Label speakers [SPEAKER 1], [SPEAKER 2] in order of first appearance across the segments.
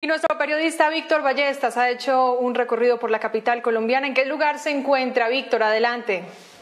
[SPEAKER 1] Nuestro periodista Víctor Ballestas ha hecho un recorrido por la capital colombiana. ¿En qué lugar se encuentra, Víctor? Adelante.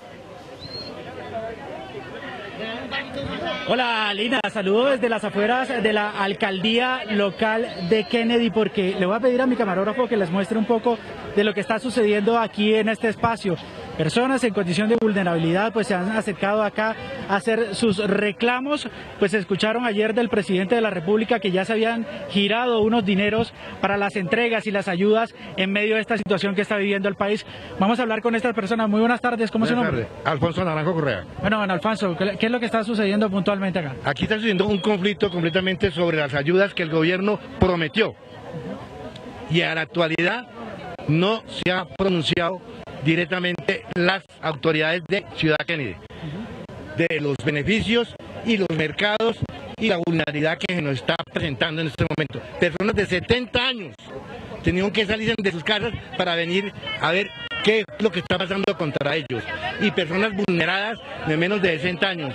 [SPEAKER 2] Hola Lina, saludo desde las afueras de la alcaldía local de Kennedy, porque le voy a pedir a mi camarógrafo que les muestre un poco de lo que está sucediendo aquí en este espacio. Personas en condición de vulnerabilidad pues se han acercado acá a hacer sus reclamos. Pues escucharon ayer del presidente de la República que ya se habían girado unos dineros para las entregas y las ayudas en medio de esta situación que está viviendo el país. Vamos a hablar con estas personas. Muy buenas tardes, ¿cómo es su nombre?
[SPEAKER 3] Alfonso Naranjo Correa.
[SPEAKER 2] Bueno, don Alfonso, ¿qué es lo que está sucediendo puntualmente acá?
[SPEAKER 3] Aquí está sucediendo un conflicto completamente sobre las ayudas que el gobierno prometió y a la actualidad no se ha pronunciado directamente las autoridades de Ciudad Kennedy de los beneficios y los mercados y la vulnerabilidad que se nos está presentando en este momento. Personas de 70 años tenían que salir de sus casas para venir a ver qué es lo que está pasando contra ellos, y personas vulneradas de menos de 60 años.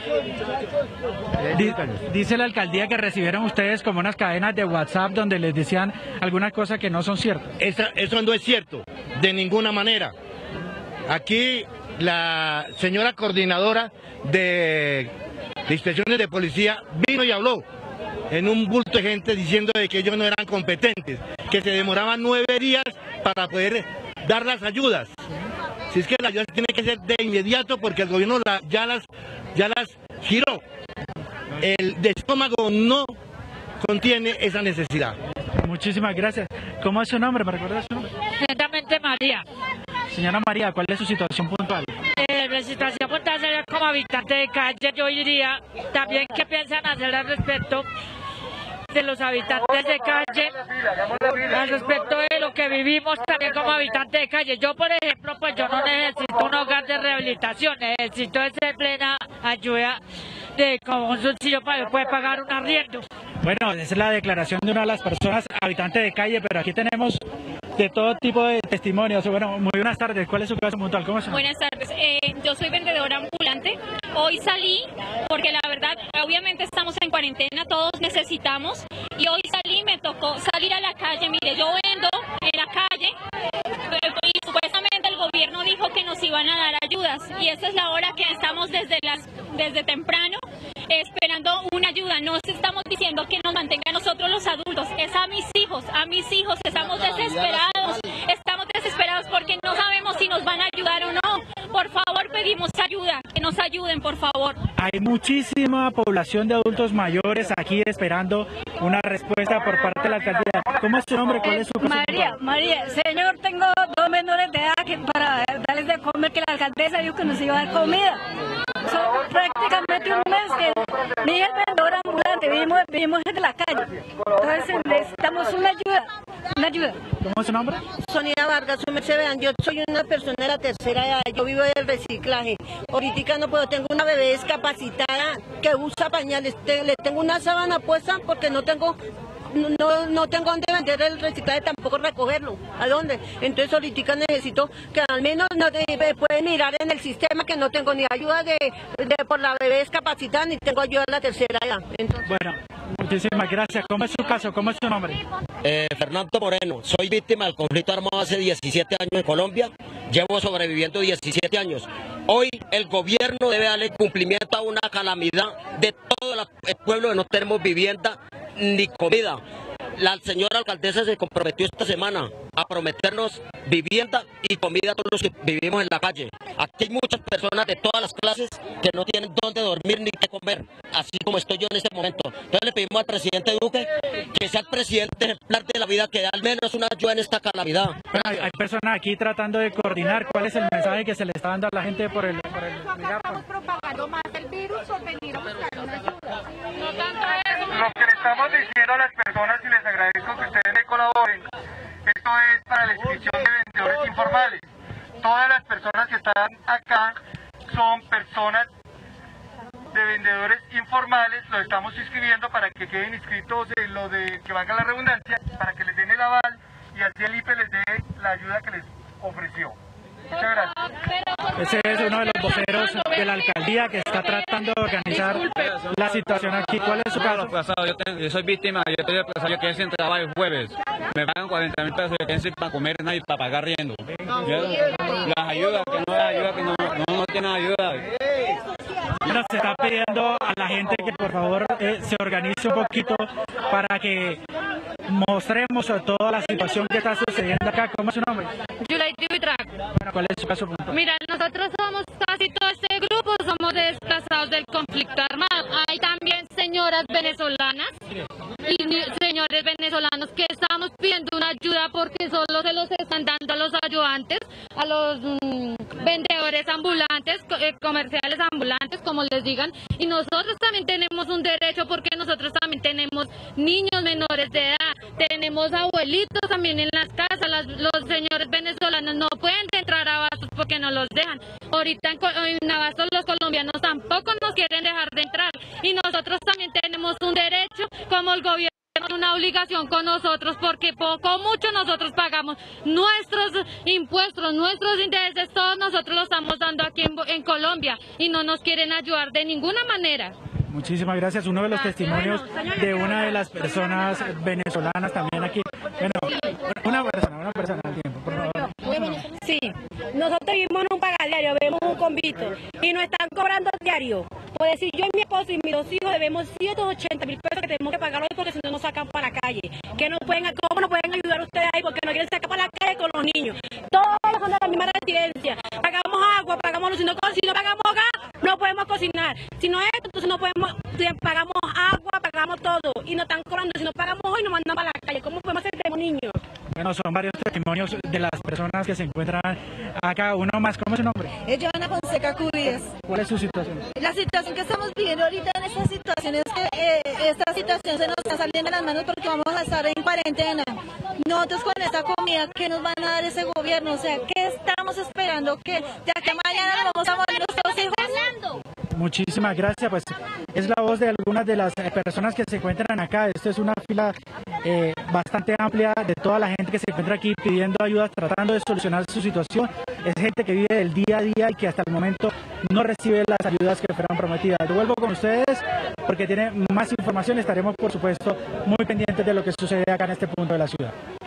[SPEAKER 2] Dice la alcaldía que recibieron ustedes como unas cadenas de WhatsApp donde les decían algunas cosas que no son ciertas.
[SPEAKER 3] Eso no es cierto, de ninguna manera. Aquí la señora coordinadora de inspecciones de policía vino y habló en un bulto de gente diciendo de que ellos no eran competentes, que se demoraban 9 días para poder dar las ayudas. Si es que la ayuda tiene que ser de inmediato porque el gobierno ya las giró. El de estómago no contiene esa necesidad.
[SPEAKER 2] Muchísimas gracias. ¿Cómo es su nombre? ¿Me recuerda su nombre?
[SPEAKER 4] Exactamente, María.
[SPEAKER 2] Señora María, ¿cuál es su situación puntual?
[SPEAKER 4] La situación puntual sería como habitante de calle. Yo diría también qué piensan hacer al respecto de los habitantes de calle, al respecto de lo que vivimos también como habitantes de calle. Yo, por ejemplo, pues yo no necesito un hogar de rehabilitación, necesito esa plena ayuda de como un subsidio para poder pagar un arriendo.
[SPEAKER 2] Bueno, esa es la declaración de una de las personas habitantes de calle, pero aquí tenemos de todo tipo de testimonios. Bueno, muy buenas tardes. ¿Cuál es su caso puntual? ¿Cómo se llama?
[SPEAKER 5] Buenas tardes. Yo soy vendedora ambulante. Hoy salí porque la verdad, obviamente estamos en cuarentena, todos necesitamos. Y hoy salí, me tocó salir a la calle. Mire, yo vendo en la calle y supuestamente el gobierno dijo que nos iban a dar ayudas. Y esa es la hora que estamos desde temprano esperando una ayuda. No estamos diciendo que nos mantengan nosotros los adultos, es a mis hijos, estamos desesperados porque no sabemos si nos van a ayudar o no. Por favor, pedimos ayuda, que nos ayuden, por favor.
[SPEAKER 2] Hay muchísima población de adultos mayores aquí esperando una respuesta por parte de la alcaldía. ¿Cómo es su nombre? ¿Cuál es su caso?
[SPEAKER 6] María, señor, tengo 2 menores de edad para darles de comer, que la alcaldesa dijo que nos iba a dar comida. Son prácticamente un mes que mi hija es vendedora ambulante, vivimos desde la calle. Entonces necesitamos una ayuda.
[SPEAKER 2] ¿Cómo es su nombre?
[SPEAKER 7] Sonia Vargas, vean, yo soy una persona de la tercera edad, yo vivo del reciclaje. Ahorita no puedo, tengo una bebé discapacitada que usa pañales, le tengo una sábana puesta porque no tengo dónde vender el reciclaje, tampoco recogerlo. ¿A dónde? Entonces ahorita necesito que al menos pueden mirar en el sistema que no tengo ni ayuda por la bebé discapacitada, ni tengo ayuda de la tercera edad. Entonces...
[SPEAKER 2] Bueno, muchísimas gracias. ¿Cómo es su caso? ¿Cómo es su nombre?
[SPEAKER 8] Fernando Moreno. Soy víctima del conflicto armado hace 17 años en Colombia. Llevo sobreviviendo 17 años. Hoy el gobierno debe darle cumplimiento a una calamidad de todo el pueblo que no tenemos vivienda ni comida. La señora alcaldesa se comprometió esta semana a prometernos vivienda y comida a todos los que vivimos en la calle. Aquí hay muchas personas de todas las clases que no tienen dónde dormir ni qué comer, así como estoy yo en este momento. Entonces le pedimos al presidente Duque que sea el presidente ejemplar de la vida, que dé al menos una ayuda en esta calamidad.
[SPEAKER 2] Bueno, hay personas aquí tratando de coordinar cuál es el mensaje que se le está dando a la gente por el
[SPEAKER 9] Estamos propagando más el virus por venir a buscar una ayuda.
[SPEAKER 4] No tanto eso.
[SPEAKER 10] Lo que le estamos diciendo a las personas, y les agradezco que ustedes me colaboren, esto es para la inscripción de vendedores informales. Todas las personas que están acá son personas de vendedores informales, los estamos inscribiendo para que queden inscritos en lo de que valga la redundancia, para que les den el aval y así el IPE les dé la ayuda que les ofreció. Muchas gracias.
[SPEAKER 2] Ese es uno de los voceros de la alcaldía que está tratando de organizar la situación aquí. ¿Cuál es su caso?
[SPEAKER 11] Yo soy víctima, yo estoy desplazado, yo quedé sin trabajo el jueves. Me pagan 40.000 pesos, yo quedé sin para comer nada y para pagar riendo. Las ayudas, que no hay ayuda, que no tienen ayuda.
[SPEAKER 2] Bueno, se está pidiendo a la gente que por favor se organice un poquito para que mostremos toda la situación que está sucediendo acá. ¿Cómo es su nombre?
[SPEAKER 12] Yulaity Buitrago.
[SPEAKER 2] Bueno, ¿cuál es su caso puntual?
[SPEAKER 12] Mira, nosotros somos casi todo este grupo, somos desplazados del conflicto armado. Hay también señoras venezolanas y señores venezolanos que estamos pidiendo una ayuda porque solo se los están dando a los ayudantes, a los vendedores ambulantes, comerciales ambulantes, como les digan, y nosotros también tenemos un derecho porque nosotros también tenemos niños menores de edad, tenemos abuelitos también en las casas, los señores venezolanos no pueden entrar a Abastos porque no los dejan. Ahorita en Abastos los colombianos tampoco nos quieren dejar de entrar y nosotros también tenemos un derecho como el gobierno. Una obligación con nosotros porque poco o mucho nosotros pagamos nuestros impuestos, nuestros intereses, todos nosotros los estamos dando aquí en Colombia y no nos quieren ayudar de ninguna manera.
[SPEAKER 2] Muchísimas gracias. Uno de los testimonios de una de las personas venezolanas también aquí. Bueno, una persona al tiempo, por favor.
[SPEAKER 6] Sí, nosotros vivimos en un pagadiario, vemos un convito y nos están cobrando diario. Por decir, yo y mi esposo y mis 2 hijos debemos 180.000 pesos que tenemos que pagar hoy porque si no nos sacan para la calle. ¿Cómo nos pueden ayudar ustedes ahí? Porque nos quieren sacar para la calle con los niños. Todos son de la misma residencia. Pagamos agua, pagamos luz, si no pagamos gas, no podemos cocinar. Si no es esto, entonces no podemos, pagamos agua, pagamos todo y nos están cobrando. Si no pagamos hoy, nos mandan para la calle. ¿Cómo podemos hacer? Tenemos niños.
[SPEAKER 2] Bueno, son varios testimonios de las personas que se encuentran acá. Uno más, ¿cómo es su nombre?
[SPEAKER 13] Joana Fonseca Cubides.
[SPEAKER 2] ¿Cuál es su situación?
[SPEAKER 13] La situación que estamos viviendo ahorita en esta situación es que esta situación se nos está saliendo de las manos porque vamos a estar en cuarentena. Nosotros con esta comida, ¿qué nos van a dar ese gobierno? O sea, ¿qué estamos esperando? ¿Que de aquí a mañana nos vamos a morir nuestros hijos?
[SPEAKER 2] Muchísimas gracias, pues es la voz de algunas de las personas que se encuentran acá. Esto es una fila bastante amplia de toda la gente que se encuentra aquí pidiendo ayuda, tratando de solucionar su situación. Es gente que vive del día a día y que hasta el momento no recibe las ayudas que fueron prometidas. Vuelvo con ustedes porque tiene más información. Estaremos, por supuesto, muy pendientes de lo que sucede acá en este punto de la ciudad.